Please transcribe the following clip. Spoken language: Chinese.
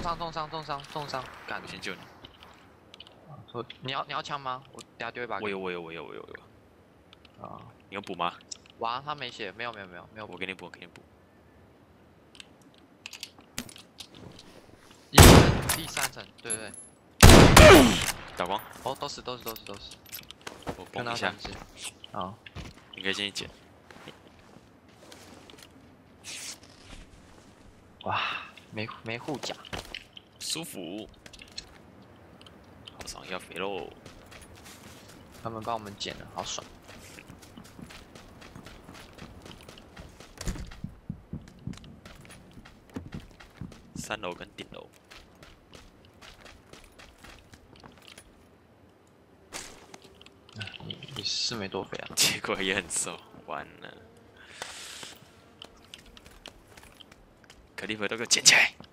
重伤，干！ 我先救你。 你要枪吗？我等下丢一把。 我有。 啊， 你有补吗？ 哇，他没血，没有。 我给你补。 第三层，对。 打光。 哦，都是。 我崩一下。 好， 你可以先捡。 哇，没护甲， 舒服。好爽，要肥喽！ 他们帮我们捡了，好爽。 3楼跟顶楼。 你是没多肥啊？ 结果也很瘦，完了。可利弗都给我捡起来！